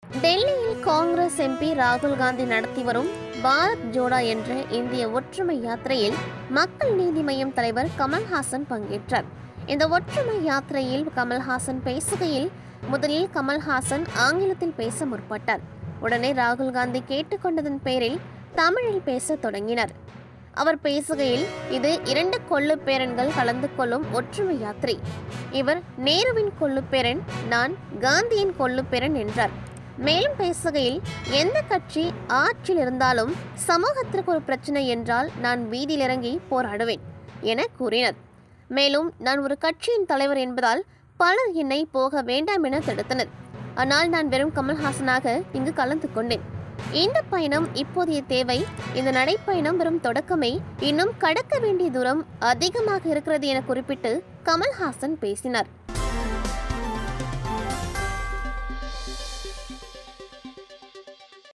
டெல்லியில் காங்கிரஸ் எம்பி ராகுல் காந்தி நடத்தி வரும் பாரத் ஜோடா என்ற இந்திய ஒற்றுமை யாத்திரையில் மக்கள் நீதி மய்யம் தலைவர் கமல்ஹாசன் பங்கேற்றார். இந்த ஒற்றுமை யாத்திரையில் கமல்ஹாசன் பேசுகையில் முதலில் கமல்ஹாசன் ஆங்கிலத்தில் பேச முற்பட்டார். உடனே ராகுல் காந்தி கேட்டுக்கொண்டதன் பேரில் தமிழில் பேச தொடங்கினார். அவர் பேசுகையில், இது 2 கொள்ளுப்பேரன்கள் கலந்து கொள்ளும் ஒற்றுமை யாத்திரை. இவர் நேருவின் கொள்ளுப்பேரன், நான் காந்தியின் கொள்ளுப்பேரன் என்றார். மேலும் பேசுகையில், எந்த கட்சி ஆட்சியில் இருந்தாலும் சமூகத்திற்கு ஒரு பிரச்சனை என்றால் நான் வீதியில் இறங்கி போராடுவேன் என கூறினார். மேலும், நான் ஒரு கட்சியின் தலைவர் என்பதால் பலர் என்னை போக வேண்டாம் என தடுத்தனர். ஆனால் நான் வெறும் கமல்ஹாசனாக இங்கு கலந்து கொண்டேன். இந்த பயணம் இப்போதைய தேவை. இந்த நடைப்பயணம் வெறும் தொடக்கமே, இன்னும் கடக்க வேண்டிய தூரம் அதிகமாக இருக்கிறது என குறிப்பிட்டு கமல்ஹாசன் பேசினார்.